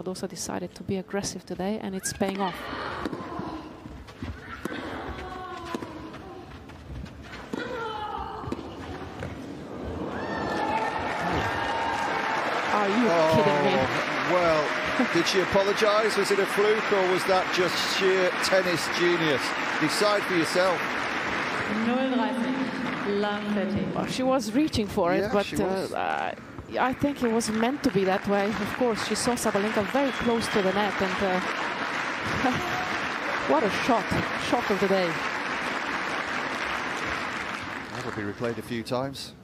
Badosa decided to be aggressive today, and it's paying off. Are you kidding me? Well, did she apologise? Was it a fluke, or was that just sheer tennis genius? Decide for yourself. Well, she was reaching for it, but I think it was meant to be that way. Of course, she saw Sabalenka very close to the net, and what a shot of the day. That'll be replayed a few times.